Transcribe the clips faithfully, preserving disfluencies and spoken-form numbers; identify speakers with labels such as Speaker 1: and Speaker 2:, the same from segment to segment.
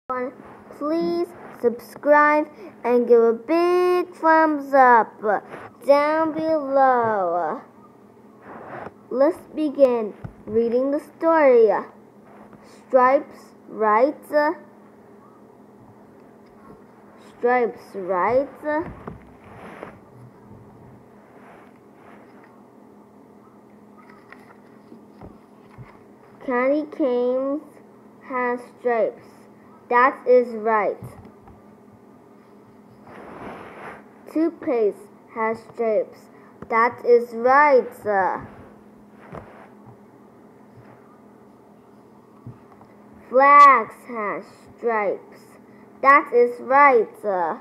Speaker 1: everyone, please subscribe and give a big thumbs up down below. Let's begin reading the story. Stripes writes, Stripes writes, Candy canes has stripes. That is right. Toothpaste has stripes. That is right. Flags has stripes. That is right.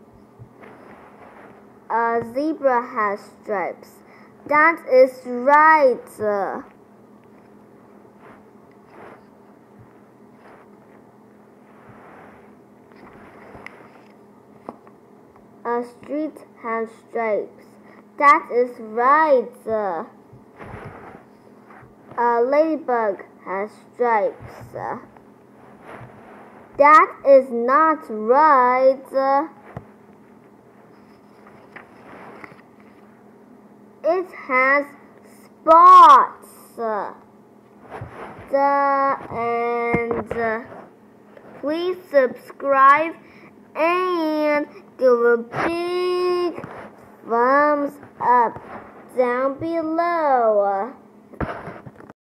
Speaker 1: A zebra has stripes. That is right. A street has stripes. That is right. A ladybug has stripes. That is not right. It has spots. The and please subscribe and give a big thumbs up down below.